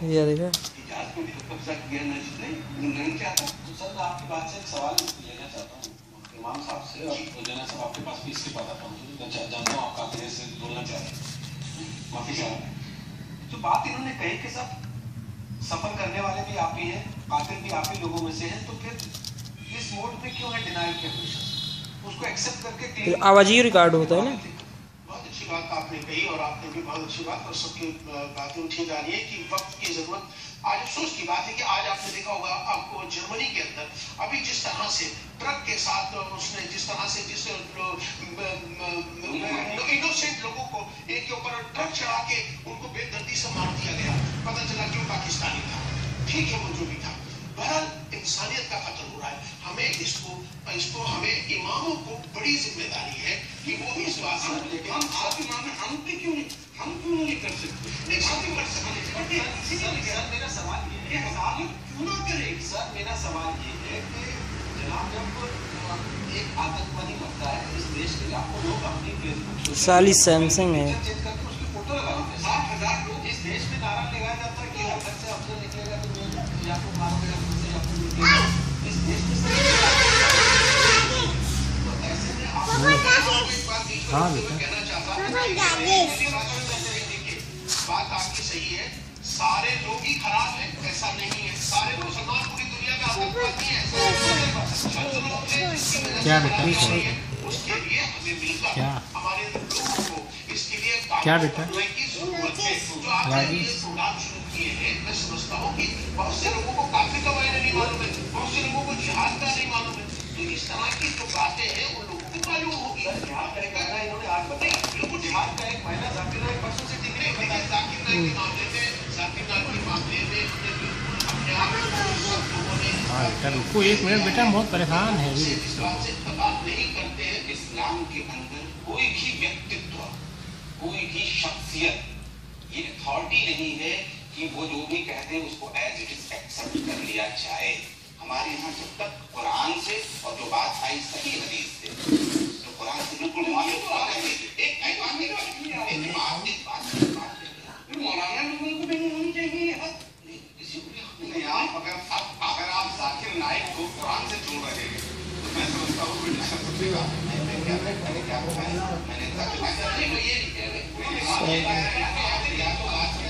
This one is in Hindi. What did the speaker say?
ये देखा इजाज़त को भी तो कब्जा किया नहीं चाहता। तो सर मैं आपकी बात से एक सवाल लेना चाहता हूँ इमाम साहब से, और जना साहब आपके पास भी इसके बाद आता हूँ, जानता हूँ आप काफिले से बोलना चाह रहे हैं, माफी चाह रहे हैं। जो बात इन्होंने कही कि सब सफर करने वाले भी आप ही हैं, कातिल भी आप ही लोगों में से हैं, तो फिर इस मोड पे क्यों है डिनाइल के हमेशा? उसको एक्सेप्ट करके आवाज ही रिकॉर्ड होता है ना। बहुत अच्छी बात आपने कही, और आपने भी बहुत अच्छी बात, और सबकी बातें उठी जा रही है कि वक्त की जरूरत। आज अफसोस की बात है कि आज आपने देखा होगा आपको जर्मनी के अंदर अभी जिस तरह से ट्रक के साथ उसने जिस तरह से जिस इनोसेंट लोगों को एक के ऊपर ट्रक चढ़ा के उनको बेदर्दी से मार दिया गया, पता चला क्यों पाकिस्तानी था। ठीक है, वो जो भी था, बहरहाल इंसानियत का कत्ल हो रहा है। हमें हमें इमामों को बड़ी जिम्मेदारी है कि वो इस बात से आप इमाम हैं, हम क्यों नहीं कर सकते? सब कर सकते। सर मेरा सवाल ये है, आप क्यों ना करें? सर मेरा सवाल ये है कि जनाब जब एक आतंकवादी मरता है इस देश के लाखों लोग अपनी फेसबुक साली सैमसंग है, चेंज करके उसकी फोटो लगा देते हैं। 60,000 लोग इस देश में नारा लगाया जाता है कि हर घर से अफसर निकलेगा तो या तो मारोगे या खुद से या फिर निकलेगा। इस देश में ऐसे में आप हाँ बेटा कहना चाहता बात आपकी सही है, सारे लोग ही खराब हैं ऐसा नहीं है, सारे मुसलमान पूरी दुनिया में आतंकवादी हैं क्या बेटा? उसके लिए हमें मिलकर हमारे लोगों को इसके लिए क्या बेटा जो आपने ये प्रोग्राम शुरू किए हैं, मैं समझता हूँ कि बहुत से लोगों को काफी का मायने नहीं मालूम है, बहुत से लोगों को जिहाद का नहीं मालूम है, तो इस तरह की जो बातें हैं उन लोगों को मालूम होगी। जिहाद का एक महीना इन्होंने आज बताया, बिल्कुल जिहाद का एक महीना जाकिर नाइक परसों से दिख रही है। जाकिर नाइक के मामले में अपने आप रुको 1 मिनट बेटा, बहुत परेशान है। इस बात से बात नहीं करते हैं। इस्लाम के अंदर कोई भी व्यक्तित्व, कोई भी शख्सियत ये अथॉरिटी नहीं है कि वो जो भी कहते हैं उसको एज इट इज एक्सेप्ट कर लिया जाए। हमारे यहाँ जब तक कुरान से और जो बात आई सही हदीस से, तो कुरान से बिल्कुल मौलाना लोगों को नहीं होनी चाहिए। अगर आप जाकिर नाइक को कुरान से जोड़ रहे हैं तो मैं समझता हूँ कोई डिस्कस करेगा। मैंने जाकिर नाइक ये नहीं कह रहे, या तो